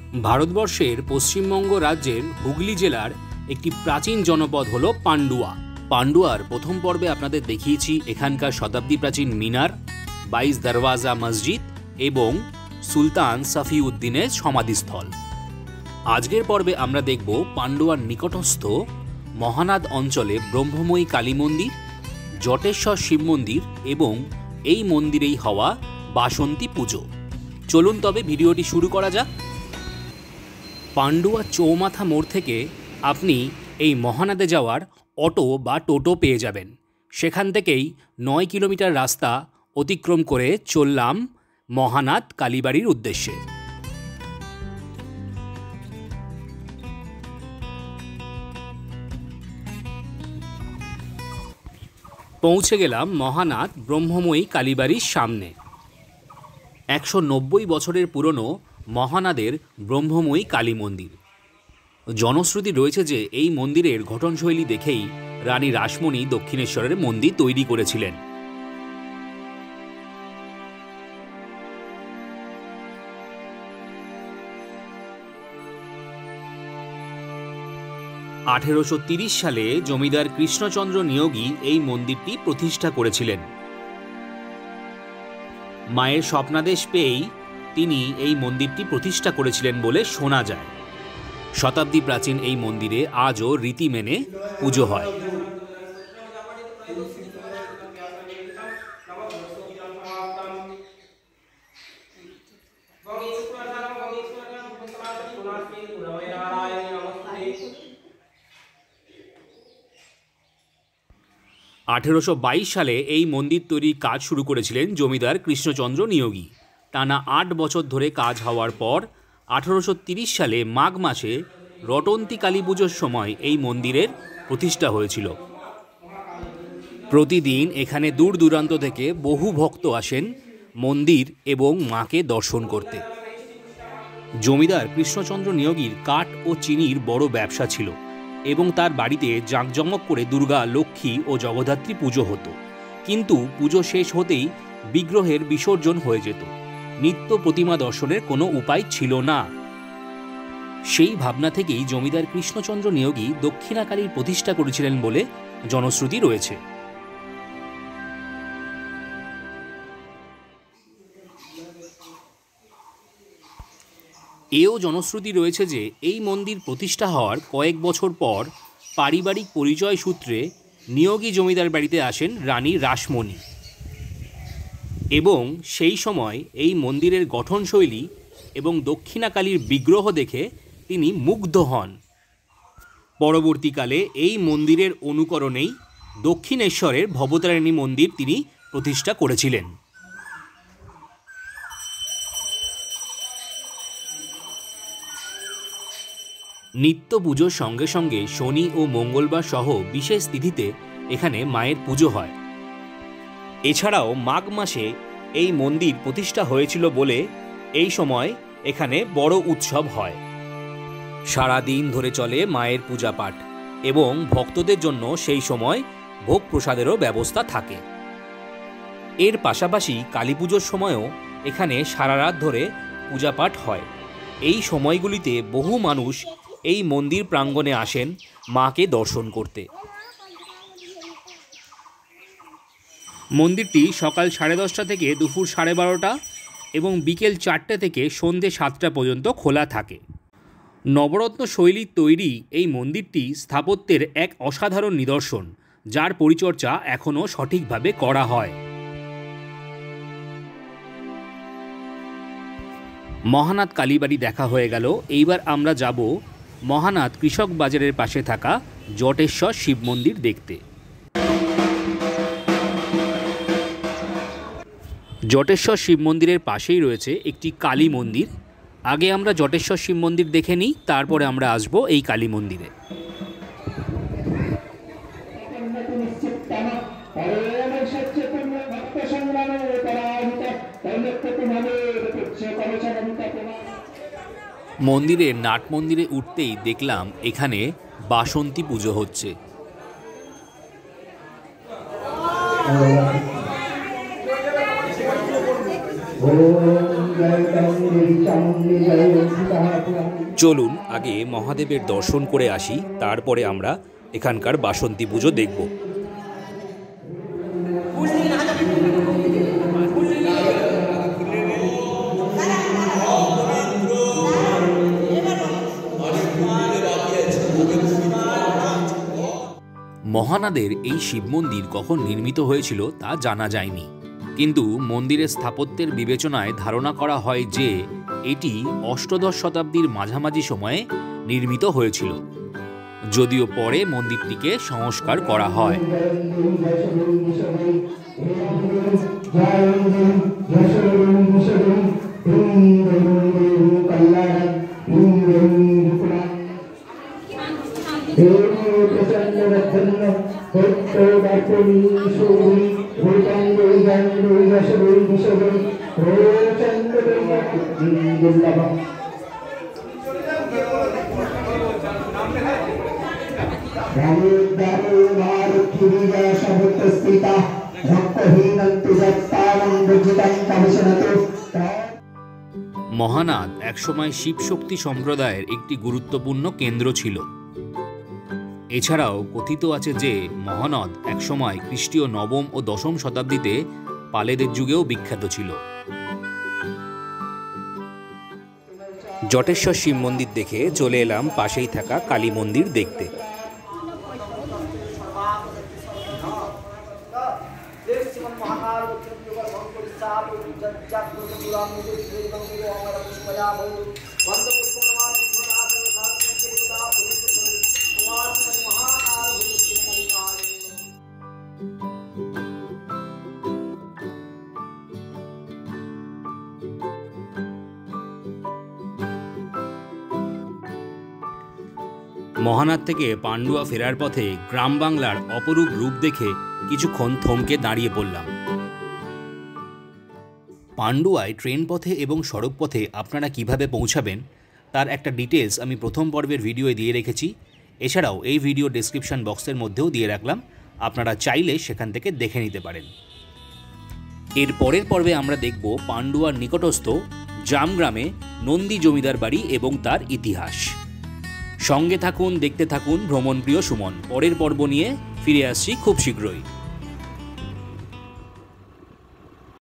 ভারতবর্ষের পশ্চিমবঙ্গ রাজ্যের হুগলি জেলার একটি প্রাচীন জনপদ হল পান্ডুয়া। পান্ডুয়ার প্রথম পর্বে আপনাদের দেখিয়েছি এখানকার শতাব্দী প্রাচীন মিনার, 22 দরওয়াজা মসজিদ এবং সুলতান সাফিউদ্দিনের সমাধিস্থল। আজকের পর্বে আমরা দেখব পান্ডুয়ার নিকটস্থ মহানাদ অঞ্চলে ব্রহ্মময়ী কালী মন্দির, জটেশ্বর শিব মন্দির এবং এই মন্দিরেই হওয়া বাসন্তী পুজো। চলুন তবে ভিডিওটি শুরু করা যাক। পান্ডুয়া চৌমাথা মোড় থেকে আপনি এই মহানাদে যাওয়ার অটো বা টোটো পেয়ে যাবেন। সেখান থেকেই 9 কিলোমিটার রাস্তা অতিক্রম করে চললাম মহানাদ কালীবাড়ির উদ্দেশ্যে। পৌঁছে গেলাম মহানাদ ব্রহ্মময়ী কালীবাড়ির সামনে। 190 বছরের পুরনো মহানাদের ব্রহ্মময়ী কালী মন্দির। জনশ্রুতি রয়েছে যে এই মন্দিরের গঠনশৈলী দেখেই রানী রাসমণি দক্ষিণেশ্বরের মন্দির তৈরি করেছিলেন। (1830 সালে জমিদার কৃষ্ণচন্দ্র নিয়োগী এই মন্দিরটি প্রতিষ্ঠা করেছিলেন। মায়ের স্বপ্নাদেশ পেয়েই তিনি এই মন্দিরটি প্রতিষ্ঠা করেছিলেন বলে শোনা যায়। শতাব্দী প্রাচীন এই মন্দিরে আজও রীতি মেনে পুজো হয়। (1822 সালে এই মন্দির তৈরির কাজ শুরু করেছিলেন জমিদার কৃষ্ণচন্দ্র নিয়োগী। টানা 8 বছর ধরে কাজ হওয়ার পর 1830 সালে মাঘ মাসে রটন্তী কালী পুজোর সময় এই মন্দিরের প্রতিষ্ঠা হয়েছিল। প্রতিদিন এখানে দূর দূরান্ত থেকে বহু ভক্ত আসেন মন্দির এবং মাকে দর্শন করতে। জমিদার কৃষ্ণচন্দ্র নিয়োগীর কাঠ ও চিনির বড় ব্যবসা ছিল এবং তার বাড়িতে জাঁকজমক করে দুর্গা, লক্ষ্মী ও জগদ্ধাত্রী পুজো হতো। কিন্তু পুজো শেষ হতেই বিগ্রহের বিসর্জন হয়ে যেত। নিত্য প্রতিমা দর্শনের কোনো উপায় ছিল না। সেই ভাবনা থেকেই জমিদার কৃষ্ণচন্দ্র নিয়োগী দক্ষিণাকালীর প্রতিষ্ঠা করেছিলেন বলে জনশ্রুতি রয়েছে। এও জনশ্রুতি রয়েছে যে এই মন্দির প্রতিষ্ঠা হওয়ার কয়েক বছর পর পারিবারিক পরিচয় সূত্রে নিয়োগী জমিদার বাড়িতে আসেন রানী রাসমণি এবং সেই সময় এই মন্দিরের গঠনশৈলী এবং দক্ষিণাকালীর বিগ্রহ দেখে তিনি মুগ্ধ হন। পরবর্তীকালে এই মন্দিরের অনুকরণেই দক্ষিণেশ্বরের ভবতারিণী মন্দির তিনি প্রতিষ্ঠা করেছিলেন। নিত্য পুজোর সঙ্গে সঙ্গে শনি ও মঙ্গলবার সহ বিশেষ তিথিতে এখানে মায়ের পুজো হয়। এছাড়াও মাঘ মাসে এই মন্দির প্রতিষ্ঠা হয়েছিল বলে এই সময় এখানে বড় উৎসব হয়। সারা দিন ধরে চলে মায়ের পূজা পাঠ এবং ভক্তদের জন্য সেই সময় ভোগ প্রসাদেরও ব্যবস্থা থাকে। এর পাশাপাশি কালী পুজোর সময়ও এখানে সারা রাত ধরে পূজা পাঠ হয়। এই সময়গুলিতে বহু মানুষ এই মন্দির প্রাঙ্গণে আসেন মাকে দর্শন করতে। মন্দিরটি সকাল 10:30 থেকে দুপুর 12:30 এবং বিকেল 4টে থেকে সন্ধে 7টা পর্যন্ত খোলা থাকে। নবরত্ন শৈলীর তৈরি এই মন্দিরটি স্থাপত্যের এক অসাধারণ নিদর্শন, যার পরিচর্যা এখনও সঠিকভাবে করা হয়। মহানাদ কালীবাড়ি দেখা হয়ে গেল। এইবার আমরা যাব মহানাদ কৃষক বাজারের পাশে থাকা জটেশ্বর শিব মন্দির দেখতে। জটেশ্বর শিব মন্দিরের পাশেই রয়েছে একটি কালী মন্দির। আগে আমরা জটেশ্বর শিব মন্দির দেখে নিই, তারপরে আমরা আসব এই কালী মন্দিরে। মন্দিরের নাট মন্দিরে উঠতেই দেখলাম এখানে বাসন্তী পুজো হচ্ছে। চলুন আগে মহাদেবের দর্শন করে আসি, তারপরে আমরা এখানকার বাসন্তী পুজো দেখব। মহানাদের এই শিব মন্দির কখন নির্মিত হয়েছিল তা জানা যায়নি, কিন্তু মন্দিরের স্থাপত্যের বিবেচনায় ধারণা করা হয় যে এটি অষ্টদশ শতাব্দীর মাঝামাঝি সময়ে নির্মিত হয়েছিল, যদিও পরে মন্দিরটিকে সংস্কার করা হয়। মহানাদ একসময় শিব শক্তি সম্প্রদায়ের একটি গুরুত্বপূর্ণ কেন্দ্র ছিল। এছাড়াও কথিত আছে যে মহানদ একসময় খ্রিস্টীয় নবম ও দশম শতাব্দীতে পালেদের যুগেও বিখ্যাত ছিল। জটেশ্বর শিব মন্দির দেখে চলে এলাম পাশেই থাকা কালী মন্দির দেখতে। মহানাদ থেকে পান্ডুয়া ফেরার পথে গ্রাম বাংলার অপরূপ রূপ দেখে কিছুক্ষণ থমকে দাঁড়িয়ে পড়লাম। পান্ডুয়ায় ট্রেন পথে এবং সড়ক পথে আপনারা কিভাবে পৌঁছাবেন তার একটা ডিটেলস আমি প্রথম পর্বের ভিডিওয়ে দিয়ে রেখেছি। এছাড়াও এই ভিডিও ডেসক্রিপশন বক্সের মধ্যেও দিয়ে রাখলাম, আপনারা চাইলে সেখান থেকে দেখে নিতে পারেন। এর পরের পর্বে আমরা দেখব পান্ডুয়ার নিকটস্থ জামগ্রামে নন্দী জমিদার বাড়ি এবং তার ইতিহাস। সঙ্গে থাকুন, দেখতে থাকুন ভ্রমণপ্রিয় সুমন। পরের পর্ব নিয়ে ফিরে আসছি খুব শীঘ্রই।